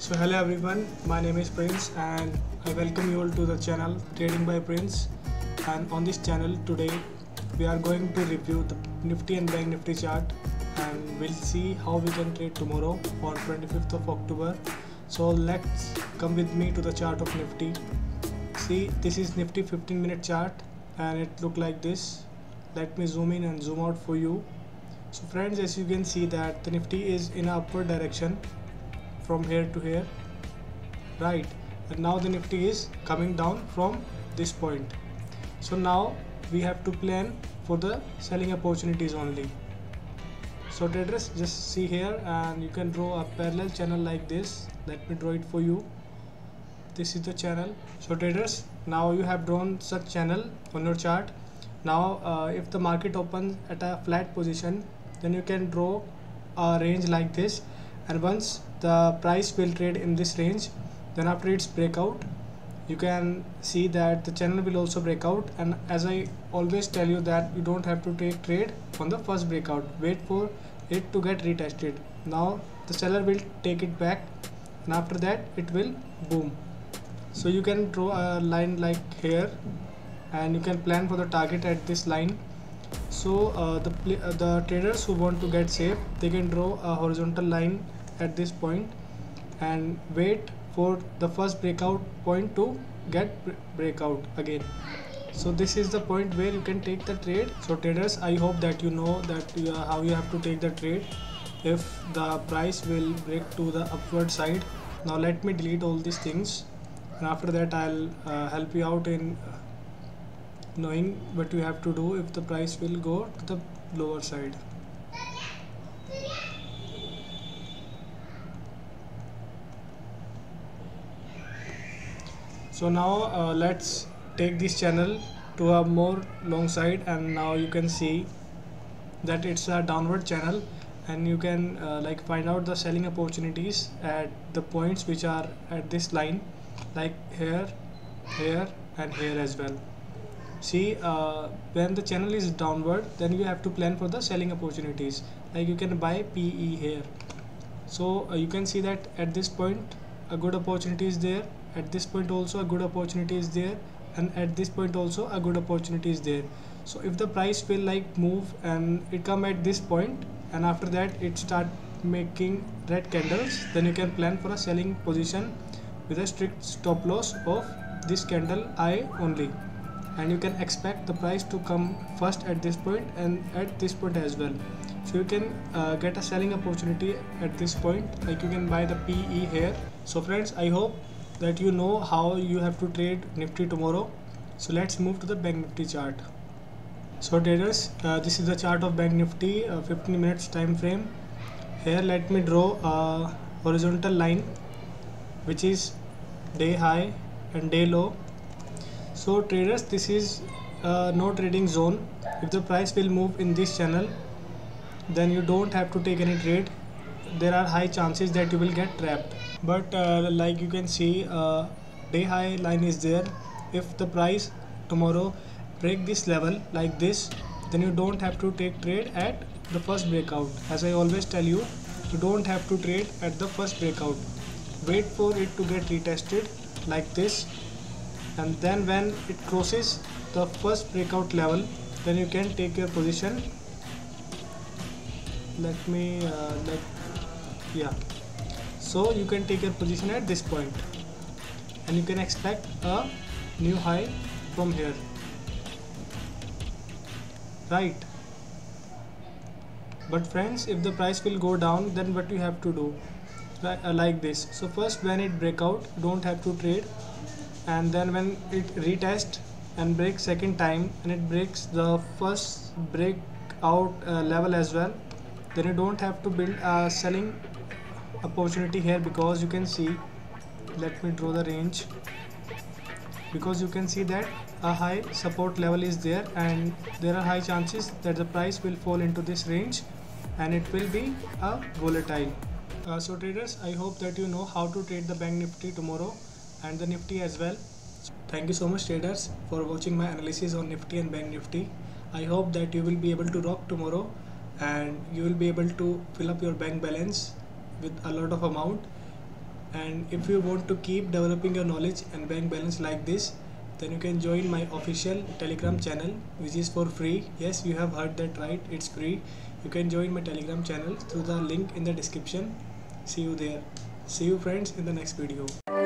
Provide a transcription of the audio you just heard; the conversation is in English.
So hello everyone, my name is Prince and I welcome you all to the channel Trading by Prince. And on this channel today we are going to review the Nifty and Bank Nifty chart, and we'll see how we can trade tomorrow on 25th of October. So let's come with me to the chart of Nifty. See, this is Nifty 15-minute chart and it look like this. Let me zoom in and zoom out for you. So friends, as you can see that the Nifty is in a upward direction from here to here, right? And now the Nifty is coming down from this point. So now we have to plan for the selling opportunities only. So traders, just see here and you can draw a parallel channel like this. Let me draw it for you. This is the channel. So traders, now you have drawn such channel on your chart. Now if the market opens at a flat position, then you can draw a range like this, and once the price will trade in this range, then after its breakout you can see that the channel will also break out. And as I always tell you that you don't have to take trade on the first breakout, wait for it to get retested. Now the seller will take it back and after that it will boom. So you can draw a line like here and you can plan for the target at this line. So the traders who want to get safe, they can draw a horizontal line at this point and wait for the first breakout point to get breakout again. So this is the point where you can take the trade. So traders, I hope that you know that how you have to take the trade if the price will break to the upward side. Now let me delete all these things, and after that I'll help you out in knowing what you have to do if the price will go to the lower side. So now let's take this channel to a more long side, and now you can see that it's a downward channel, and you can like find out the selling opportunities at the points which are at this line, like here, here and here as well. See, when the channel is downward, then you have to plan for the selling opportunities, like you can buy PE here. So you can see that at this point a good opportunity is there, at this point also a good opportunity is there, and at this point also a good opportunity is there. So if the price will like move and it come at this point and after that it start making red candles, then you can plan for a selling position with a strict stop loss of this candle I only, and you can expect the price to come first at this point and at this point as well. So you can get a selling opportunity at this point, like you can buy the PE here. So friends, I hope that you know how you have to trade Nifty tomorrow. So let's move to the Bank Nifty chart. So traders, this is the chart of Bank Nifty, 15 minutes time frame. Here let me draw a horizontal line which is day high and day low. So traders, this is no trading zone. If the price will move in this channel, then you don't have to take any trade. There are high chances that you will get trapped. But like you can see, day high line is there. If the price tomorrow break this level like this, then you don't have to take trade at the first breakout. As I always tell you, you don't have to trade at the first breakout. Wait for it to get retested like this, and then when it crosses the first breakout level, then you can take your position. Let me so you can take your position at this point and you can expect a new high from here, right? But friends, if the price will go down, then what you have to do, like this. So first when it break out, don't have to trade, and then when it retest and breaks second time and it breaks the first breakout level as well, then you don't have to build a selling opportunity here, because you can see, let me draw the range, because you can see that a high support level is there and there are high chances that the price will fall into this range and it will be a volatile. So traders, I hope that you know how to trade the Bank Nifty tomorrow and the Nifty as well. Thank you so much traders for watching my analysis on Nifty and Bank Nifty. I hope that you will be able to rock tomorrow and you will be able to fill up your bank balance with a lot of amount. And if you want to keep developing your knowledge and bank balance like this, then you can join my official Telegram channel, which is for free. Yes, you have heard that right, it's free. You can join my Telegram channel through the link in the description. See you there. See you friends in the next video.